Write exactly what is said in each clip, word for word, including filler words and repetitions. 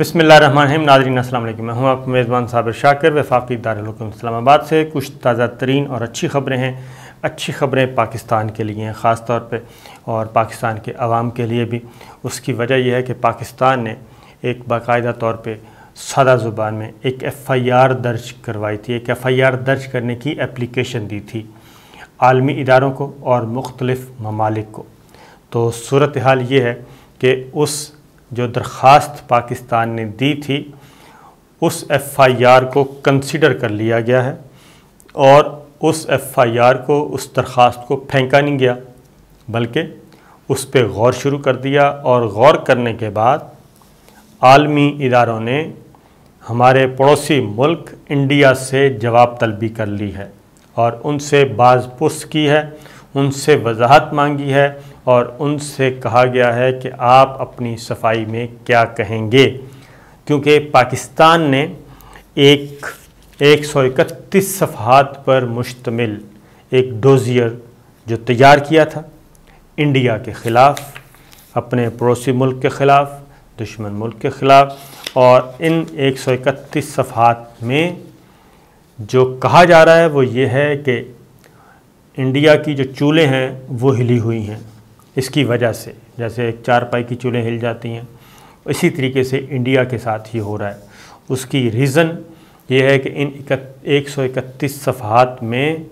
बिस्मिल्लाहिर्रहमानिर्रहीम। नाज़रीन अस्सलाम वालेकुम। मैं हूँ आपका मेज़बान साबिर शाकिर वफाकी दारुल हुकूम इस्लामाबाद से। कुछ ताज़ा तरीन और अच्छी ख़बरें हैं। अच्छी ख़बरें पाकिस्तान के लिए हैं ख़ास तौर पे, और पाकिस्तान के अवाम के लिए भी। उसकी वजह यह है कि पाकिस्तान ने एक बाकायदा तौर पे सादा ज़ुबान में एक एफ़ आई आर दर्ज करवाई थी। एक एफ़ आई आर दर्ज करने की एप्लीकेशन दी थी आलमी इदारों को और मुख्तलिफ़ ममालिक को। तो सूरत हाल ये है कि उस जो दरख्वास्त पाकिस्तान ने दी थी उस एफ़ आई आर को कंसिडर कर लिया गया है, और उस एफ़ आई आर को, उस दरख्वास्त को फेंका नहीं गया, बल्कि उस पर गौर शुरू कर दिया। और गौर करने के बाद आलमी इदारों ने हमारे पड़ोसी मुल्क इंडिया से जवाब तलबी कर ली है और उनसे बाज़पुर्स की है, उनसे वजाहत मांगी है, और उनसे कहा गया है कि आप अपनी सफाई में क्या कहेंगे। क्योंकि पाकिस्तान ने एक एक सौ इकतीस सफ़हात पर मुश्तमिल एक डोज़ियर जो तैयार किया था इंडिया के ख़िलाफ़, अपने पड़ोसी मुल्क के ख़िलाफ़, दुश्मन मुल्क के ख़िलाफ़, और इन एक सौ इकतीस सफ़हात में जो कहा जा रहा है वो ये है कि इंडिया की जो चूलें हैं वो हिली हुई हैं। इसकी वजह से, जैसे एक चारपाई की चूलें हिल जाती हैं, इसी तरीके से इंडिया के साथ ही हो रहा है। उसकी रीज़न ये है कि इन एक सौ इकतीस सफ़हात में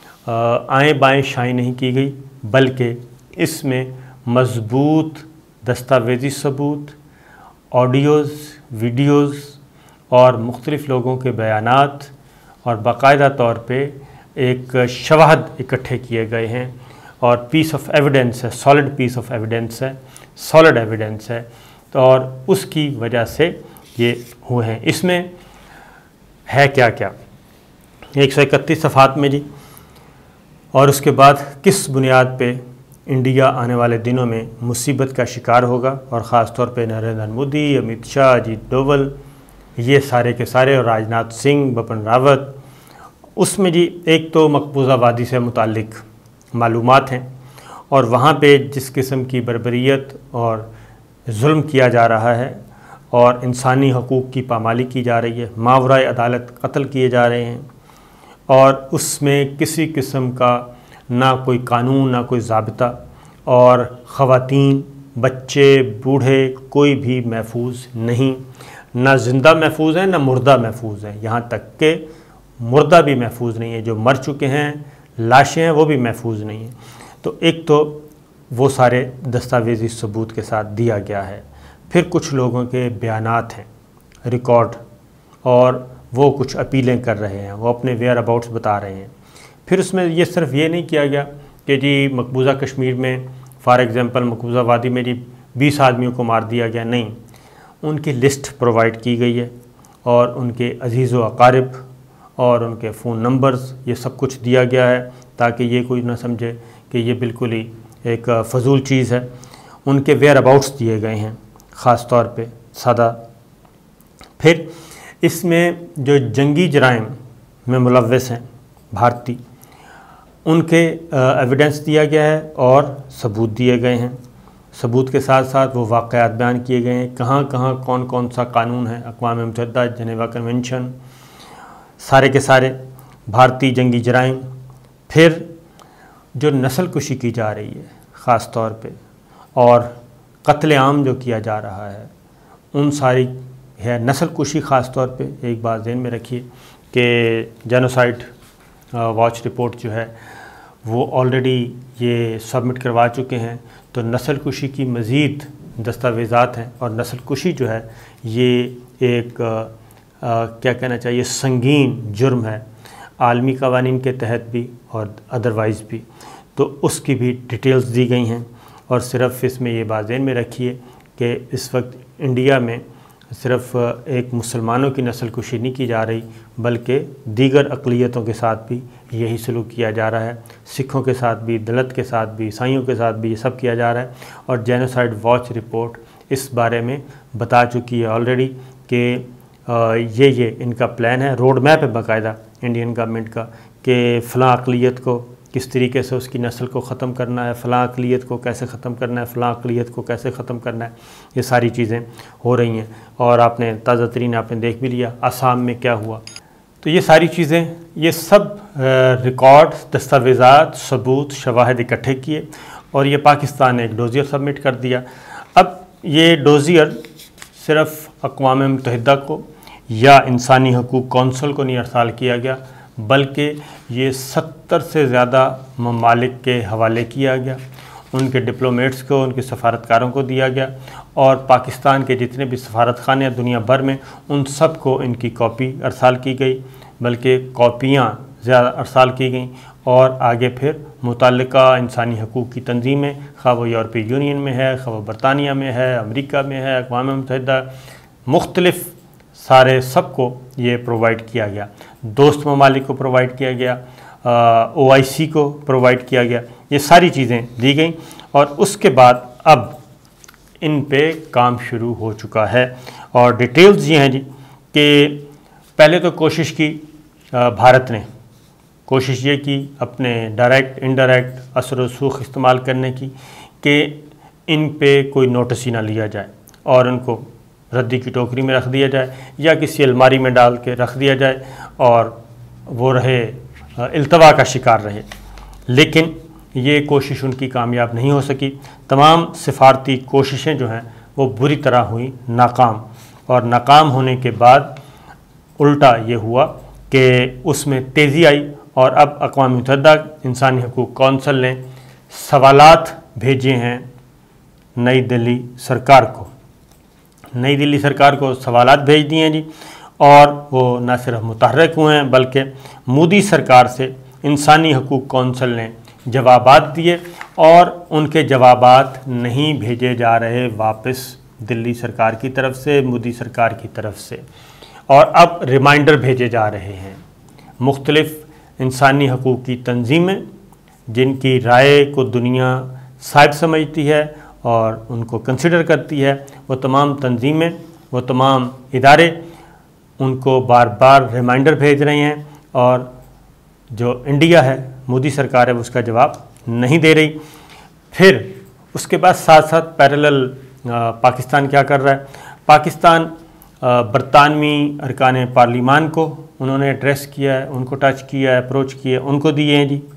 आएँ बाएँ शाई नहीं की गई, बल्कि इसमें मज़बूत दस्तावेज़ी सबूत, ऑडियोज़, वीडियोज़ और मुख्तलिफ़ लोगों के बयानात और बाकायदा तौर पे एक शवाहद इकट्ठे किए गए हैं, और पीस ऑफ एविडेंस है, सॉलिड पीस ऑफ एविडेंस है, सॉलिड एविडेंस है। तो और उसकी वजह से ये हुए हैं। इसमें है क्या क्या एक सौ इकतीस सफ़हात में जी, और उसके बाद किस बुनियाद पे इंडिया आने वाले दिनों में मुसीबत का शिकार होगा, और ख़ास तौर पे नरेंद्र मोदी, अमित शाह, अजीत डोवल, ये सारे के सारे, और राजनाथ सिंह, बिपिन रावत। उसमें जी एक तो मकबूजा वादी से मुताल्लिक़ मालूमात हैं, और वहाँ पे जिस किस्म की बर्बरियत और जुल्म किया जा रहा है और इंसानी हकूक़ की पामाली की जा रही है, मावराए अदालत कत्ल किए जा रहे हैं, और उसमें किसी किस्म का ना कोई कानून, ना कोई ज़ाब्ता, और ख़वातीन, बच्चे, बूढ़े कोई भी महफूज नहीं, ना ज़िंदा महफूज है, ना मुर्दा महफूज है। यहाँ तक के मुर्दा भी महफूज नहीं है, जो मर चुके हैं, लाशें हैं, वो भी महफूज नहीं हैं। तो एक तो वो सारे दस्तावेज़ी सबूत के साथ दिया गया है। फिर कुछ लोगों के बयानात हैं रिकॉर्ड, और वो कुछ अपीलें कर रहे हैं, वो अपने वेयर अबाउट्स बता रहे हैं। फिर उसमें ये सिर्फ ये नहीं किया गया कि जी मकबूजा कश्मीर में, फ़ॉर एग्ज़ाम्पल मकबूजा वादी में जी बीस आदमियों को मार दिया गया, नहीं, उनकी लिस्ट प्रोवाइड की गई है, और उनके अजीज़ व अकारिब और उनके फ़ोन नंबर्स, ये सब कुछ दिया गया है, ताकि ये कोई ना समझे कि ये बिल्कुल ही एक फ़जूल चीज़ है। उनके वेयर अबाउट्स दिए गए हैं ख़ास तौर पे सादा। फिर इसमें जो जंगी जराइम में मुलव्वस हैं भारतीय, उनके एविडेंस दिया गया है और सबूत दिए गए हैं। सबूत के साथ साथ वो वाक़यात बयान किए गए हैं, कहाँ कहाँ कौन कौन सा कानून है, अक़वाम मुत्तहिदा, जनेवा कन्वेंशन, सारे के सारे भारतीय जंगी जराइम। फिर जो नस्ल कुशी की जा रही है ख़ास तौर पे, और कत्ल आम जो किया जा रहा है, उन सारी है नस्ल कुशी ख़ास तौर पे। एक बात ज़हन में रखिए कि जेनोसाइड वॉच रिपोर्ट जो है वो ऑलरेडी ये सबमिट करवा चुके हैं। तो नस्ल कुशी की मज़ीद दस्तावेज़ात हैं, और नस्ल कुशी जो है ये एक आ, क्या कहना चाहिए, संगीन जुर्म है आलमी कवानीन के तहत भी और अदरवाइज़ भी। तो उसकी भी डिटेल्स दी गई हैं। और सिर्फ इसमें ये बात ज़हन में रखिए कि इस वक्त इंडिया में सिर्फ एक मुसलमानों की नस्ल कुशी नहीं की जा रही, बल्कि दीगर अक़लियतों के साथ भी यही सलूक किया जा रहा है। सिखों के साथ भी, दलित के साथ भी, ईसाइयों के साथ भी, ये सब किया जा रहा है। और जेनोसाइड वॉच रिपोर्ट इस बारे में बता चुकी है ऑलरेडी कि ये ये इनका प्लान है, रोड मैप है बाकायदा इंडियन गवर्नमेंट का, कि फ़लाँ अक़लियत को किस तरीके से उसकी नस्ल को ख़त्म करना है, फ़लाँ अक़लियत को कैसे ख़त्म करना है, फ़लाँ अक़लियत को कैसे ख़त्म करना है, ये सारी चीज़ें हो रही हैं। और आपने ताज़ा तरीन आपने देख भी लिया आसाम में क्या हुआ। तो ये सारी चीज़ें, ये सब रिकॉर्ड, दस्तावेज़ात, सबूत, शवाहिद इकट्ठे किए और ये पाकिस्तान ने एक डोज़ियर सबमिट कर दिया। अब ये डोज़ियर सिर्फ़ अक़वाम मुत्तहिदा को या इंसानी हकूक़ कौंसिल को नहीं अरसाल किया गया, बल्कि ये सत्तर से ज़्यादा ममालिक के हवाले किया गया, उनके डिप्लोमेट्स को, उनके सफारतकारों को दिया गया और पाकिस्तान के जितने भी सफारत खाने हैं दुनिया भर में, उन सब को इनकी कॉपी अरसाल की गई, बल्कि कॉपियाँ ज़्यादा अरसाल की गई और आगे फिर मुतल्लिका इंसानी हकूक़ की तंजीमें, खा वो यूरोपीय यूनियन में है, खा वो बरतानिया में है, अमेरिका में है, अक़वाम मुत्तहिदा, मुख्तलिफ़ सारे सबको ये प्रोवाइड किया गया। दोस्त ममालिक को प्रोवाइड किया गया, ओ आई सी को प्रोवाइड किया गया, ये सारी चीज़ें दी गई और उसके बाद अब इन पे काम शुरू हो चुका है। और डिटेल्स ये हैं जी कि पहले तो कोशिश की भारत ने, कोशिश ये की अपने डायरेक्ट इनडायरेक्ट असर रसूख इस्तेमाल करने की कि इन पे कोई नोटिस ही ना लिया जाए और उनको रद्दी की टोकरी में रख दिया जाए या किसी अलमारी में डाल के रख दिया जाए और वो रहे इल्तवा का शिकार रहे। लेकिन ये कोशिश उनकी कामयाब नहीं हो सकी। तमाम सिफारती कोशिशें जो हैं वो बुरी तरह हुई नाकाम, और नाकाम होने के बाद उल्टा ये हुआ कि उसमें तेज़ी आई और अब अक़वाम मुत्तहिदा इंसानी हकूक़ कौंसिल ने सवालात भेजे हैं नई दिल्ली सरकार को। नई दिल्ली सरकार को सवालात भेज दिए हैं जी, और वो न सिर्फ मुतहर्रिक हुए हैं बल्कि मोदी सरकार से इंसानी हकूक़ कौंसिल ने जवाबात दिए और उनके जवाबात नहीं भेजे जा रहे वापस दिल्ली सरकार की तरफ से, मोदी सरकार की तरफ से, और अब रिमाइंडर भेजे जा रहे हैं। मुख्तलिफ़ इंसानी हकूक़ की तंजीमें जिनकी राय को दुनिया साहिब समझती है और उनको कंसिडर करती है, वो तमाम तंजीमें, वो तमाम इदारे उनको बार बार रिमाइंडर भेज रहे हैं और जो इंडिया है, मोदी सरकार है, वो उसका जवाब नहीं दे रही। फिर उसके बाद साथ साथ पैरेलल पाकिस्तान क्या कर रहा है, पाकिस्तान बरतानवी अरकान पार्लिमान को उन्होंने एड्रेस किया है, उनको टच किया है, अप्रोच किया है, उनको दिए हैं जी।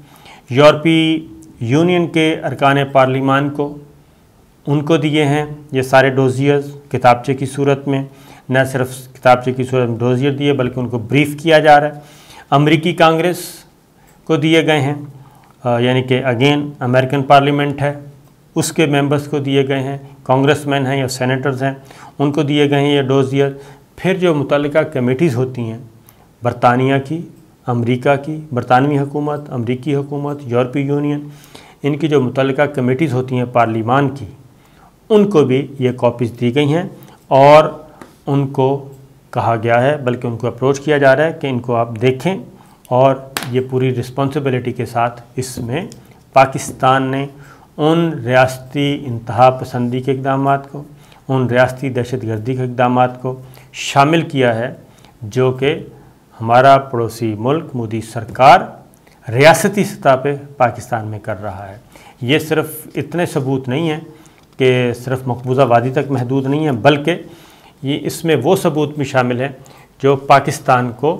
यूरोपीय यूनियन के अरकान पार्लिमान को उनको दिए हैं ये सारे डोज़ियर्स किताबचे की सूरत में, न सिर्फ किताबचे की सूरत में डोज़ियर दिए बल्कि उनको ब्रीफ़ किया जा रहा है। अमेरिकी कांग्रेस को दिए गए हैं, यानी कि अगेन अमेरिकन पार्लियामेंट है, उसके मेंबर्स को दिए गए हैं, कांग्रेसमैन हैं या सेनेटर्स हैं, उनको दिए गए हैं ये डोज़ियर। फिर जो मुतल्लिका कमेटीज़ होती हैं, बरतानिया की, अमेरिका की, बरतानवी हुकूमत, अमरीकी हुकूमत, यूरोपीय यूनियन, इनकी जो मुतल्लिका कमेटीज़ होती हैं पार्लिमान की, उनको भी ये कॉपीज़ दी गई हैं और उनको कहा गया है, बल्कि उनको अप्रोच किया जा रहा है कि इनको आप देखें और ये पूरी रिस्पॉन्सिबिलिटी के साथ इसमें पाकिस्तान ने उन रियासती इंतहा पसंदी के इक़दाम को, उन रियासती दहशत गर्दी के इक़दाम को शामिल किया है जो कि हमारा पड़ोसी मुल्क मोदी सरकार रियासती सतह पे पाकिस्तान में कर रहा है। ये सिर्फ इतने सबूत नहीं हैं कि सिर्फ मकबूजा वादी तक महदूद नहीं है, बल्कि ये इसमें वो सबूत भी शामिल हैं जो पाकिस्तान को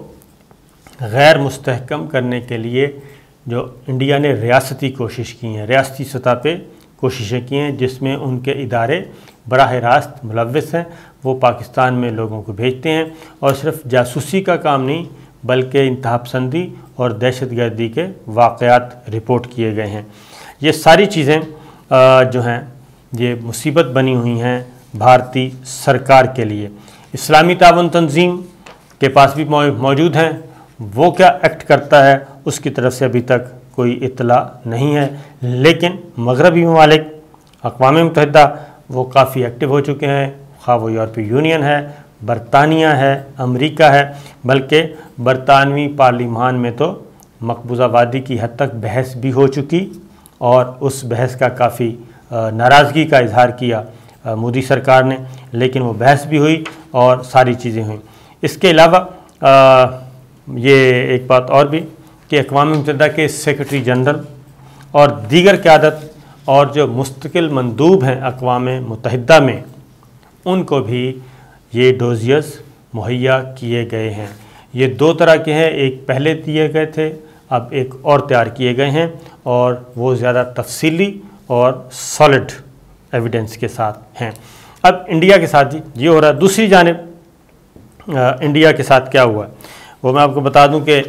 गैर मुस्तहकम करने के लिए जो इंडिया ने रियासती कोशिश की हैं, रियासती सतह पे कोशिशें की हैं, जिसमें उनके इदारे बराह रास्त मुलव्वस हैं, वो पाकिस्तान में लोगों को भेजते हैं और सिर्फ जासूसी का काम नहीं बल्कि इंतहापसंदी और दहशत गर्दी के वाक़यात रिपोर्ट किए गए हैं। ये सारी चीज़ें जो हैं ये मुसीबत बनी हुई हैं भारतीय सरकार के लिए। इस्लामी ताउन तंजीम के पास भी मौजूद हैं, वो क्या एक्ट करता है उसकी तरफ से अभी तक कोई इत्तला नहीं है, लेकिन मगरबी ममालिक, अक़वाम मुत्तहिदा वो काफ़ी एक्टिव हो चुके हैं, खा वो यूरोपीय यूनियन है, बरतानिया है, अमेरिका है, बल्कि बरतानवी पार्लिमान में तो मकबूजा वादी की हद तक बहस भी हो चुकी और उस बहस का काफ़ी नाराज़गी का इजहार किया मोदी सरकार ने, लेकिन वो बहस भी हुई और सारी चीज़ें हुई। इसके अलावा ये एक बात और भी کہ اقوام متحدہ کے سیکرٹری جنرل اور دیگر قیادت اور جو مستقل مندوب ہیں اقوام متحدہ میں، ان کو بھی یہ ڈوزیز مہیا کیے گئے ہیں۔ یہ دو طرح کے ہیں، ایک پہلے دیے گئے تھے، اب ایک اور تیار کیے گئے ہیں، اور وہ زیادہ تفصیلی اور سالڈ ایویڈنس کے ساتھ ہیں۔ اب انڈیا کے ساتھ یہ ہو رہا ہے۔ دوسری جانب انڈیا کے ساتھ کیا ہوا ہے وہ میں آپ کو بتا دوں کہ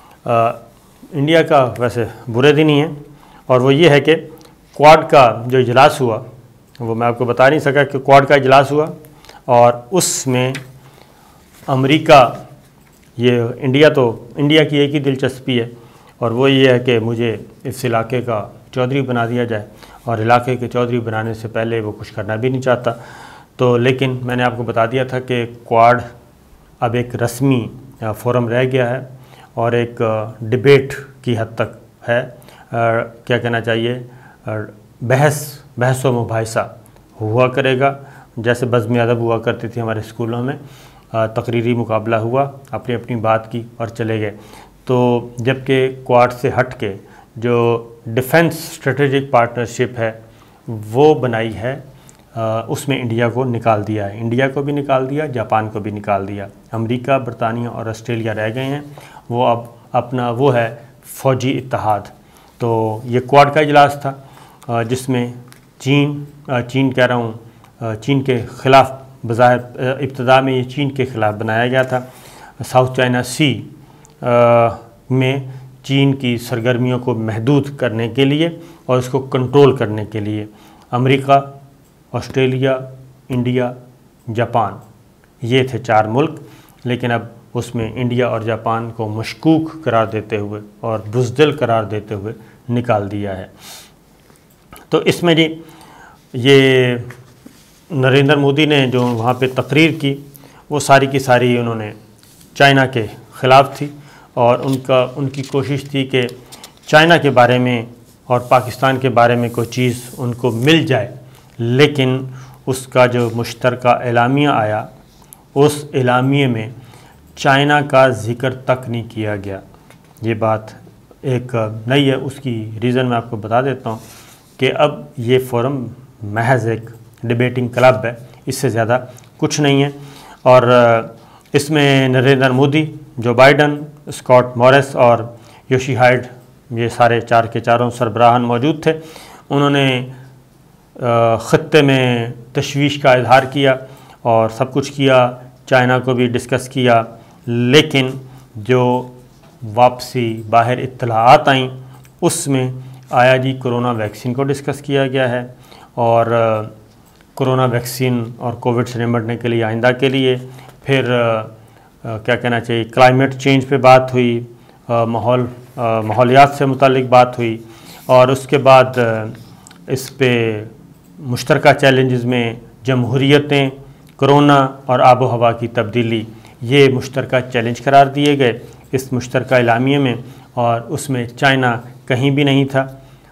انڈیا کا ویسے برے دن ہی ہے، اور وہ یہ ہے کہ کوڈ کا جو اجلاس ہوا وہ میں آپ کو بتا نہیں سکا کہ کوڈ کا اجلاس ہوا، اور اس میں امریکہ، یہ انڈیا تو انڈیا کی ایک ہی دلچسپی ہے، اور وہ یہ ہے کہ مجھے اس علاقے کا چودھری بنا دیا جائے، اور علاقے کے چودھری بنانے سے پہلے وہ کچھ کرنا بھی نہیں چاہتا۔ تو لیکن میں نے آپ کو بتا دیا تھا کہ کوڈ اب ایک رسمی فورم رہ گیا ہے، اور ایک ڈیبیٹ کی حد تک ہے، کیا کہنا چاہیے، بحث بحث و مباحثہ ہوا کرے گا، جیسے بزم ادب ہوا کرتی تھی ہمارے اسکولوں میں، تقریری مقابلہ ہوا، اپنی اپنی بات کی اور چلے گئے۔ تو جبکہ کوڈ سے ہٹ کے جو ڈیفنس اسٹریٹجک پارٹنرشپ ہے وہ بنائی ہے، اس میں انڈیا کو نکال دیا ہے، انڈیا کو بھی نکال دیا، جاپان کو بھی نکال دیا، امریکہ، برطانیہ اور آسٹریلیا رہ گئے ہیں، وہ اب اپنا وہ ہے فوجی اتحاد۔ تو یہ کوڈ کا اجلاس تھا جس میں چین چین کہہ رہا ہوں چین کے خلاف، بظاہر ابتدا میں یہ چین کے خلاف بنایا گیا تھا، ساؤتھ چائنا سی میں چین کی سرگرمیوں کو محدود کرنے کے لیے اور اس کو کنٹرول کرنے کے لیے امریکہ، آسٹریلیا، انڈیا، جاپان، یہ تھے چار ملک، لیکن اب اس میں انڈیا اور جاپان کو مشکوک قرار دیتے ہوئے اور بزدل قرار دیتے ہوئے نکال دیا ہے۔ تو اس میں جی یہ نریندر مودی نے جو وہاں پہ تقریر کی وہ ساری کی ساری انہوں نے چائنا کے خلاف تھی، اور ان کا ان کی کوشش تھی کہ چائنا کے بارے میں اور پاکستان کے بارے میں کوئی چیز ان کو مل جائے، لیکن اس کا جو مشترکہ اعلامیہ آیا اس اعلامیے میں چائنا کا ذکر تک نہیں کیا گیا۔ یہ بات ایک نئی ہے، اس کی ریزن میں آپ کو بتا دیتا ہوں کہ اب یہ فورم محض ایک ڈیبیٹنگ کلب ہے، اس سے زیادہ کچھ نہیں ہے، اور اس میں Narendra Modi, Joe Biden, Scott Maurice اور یوشی ہائیڈ، یہ سارے چار کے چاروں سربراہان موجود تھے۔ انہوں نے خطے میں تشویش کا اظہار کیا اور سب کچھ کیا، چائنا کو بھی ڈسکس کیا، لیکن جو واپسی باہر اطلاعات آئیں اس میں آیا جی کرونا ویکسین کو ڈسکس کیا گیا ہے، اور کرونا ویکسین اور کووڈ سے نمٹنے کے لیے آئندہ کے لیے پھر کیا کہنا چاہیے کلائمیٹ چینج پہ بات ہوئی، ماحول ماحولیات سے متعلق بات ہوئی، اور اس کے بعد اس پہ مشترکہ چیلنجز میں جمہوریتیں، کرونا اور آب و ہوا کی تبدیلی، یہ مشترکہ چیلنج قرار دیے گئے اس مشترکہ اعلامیے میں، اور اس میں چائنا کہیں بھی نہیں تھا۔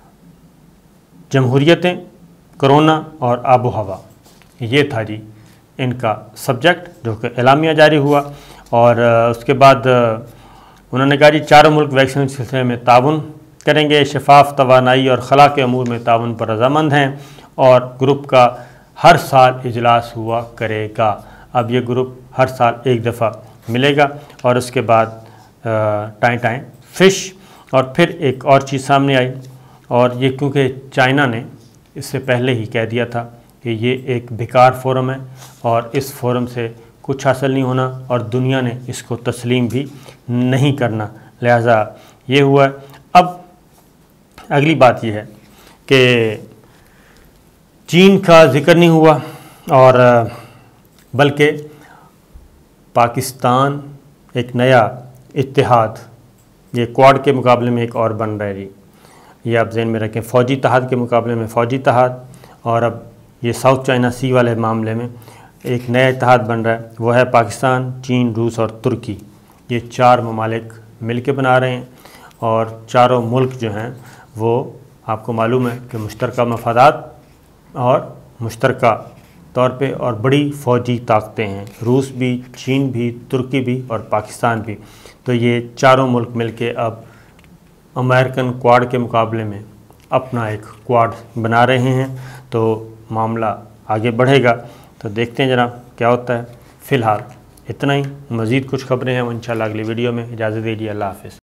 جمہوریتیں، کرونا اور آب و ہوا، یہ تھا جی ان کا سبجیکٹ جو کہ اعلامیہ جاری ہوا، اور اس کے بعد انہوں نے کہا جی چاروں ملک ویکسین سلسلے میں تعاون کریں گے، شفاف توانائی اور خلا کے امور میں تعاون پر رضامند ہیں، اور گروپ کا ہر سال اجلاس ہوا کرے گا۔ اب یہ گروپ ہر سال ایک دفعہ ملے گا، اور اس کے بعد ٹائیں ٹائیں فش۔ اور پھر ایک اور چیز سامنے آئی، اور یہ کیونکہ چائنا نے اس سے پہلے ہی کہہ دیا تھا کہ یہ ایک بیکار فورم ہے اور اس فورم سے کچھ حاصل نہیں ہونا، اور دنیا نے اس کو تسلیم بھی نہیں کرنا، لہٰذا یہ ہوا ہے۔ اب اگلی بات یہ ہے کہ چین کا ذکر نہیں ہوا، اور بلکہ پاکستان ایک نیا اتحاد، یہ کوڈ کے مقابلے میں ایک اور بن رہا ہے جی، یہ آپ ذہن میں رکھیں، فوجی اتحاد کے مقابلے میں فوجی اتحاد، اور اب یہ ساؤتھ چائنا سی والے معاملے میں ایک نیا اتحاد بن رہا ہے، وہ ہے پاکستان، چین، روس اور ترکی۔ یہ چار ممالک مل کے بنا رہے ہیں، اور چاروں ملک جو ہیں وہ آپ کو معلوم ہے کہ مشترکہ مفادات اور مشترکہ طور پہ اور بڑی فوجی طاقتیں ہیں، روس بھی، چین بھی، ترکی بھی اور پاکستان بھی۔ تو یہ چاروں ملک مل کے اب अमेरिकन क्वाड के मुकाबले में अपना एक क्वाड बना रहे हैं, तो मामला आगे बढ़ेगा। तो देखते हैं जनाब क्या होता है। फ़िलहाल इतना ही, मज़ीद कुछ खबरें हैं वो इंशाल्लाह अगली वीडियो में। इजाज़त दीजिए, अल्लाह हाफ़िज़।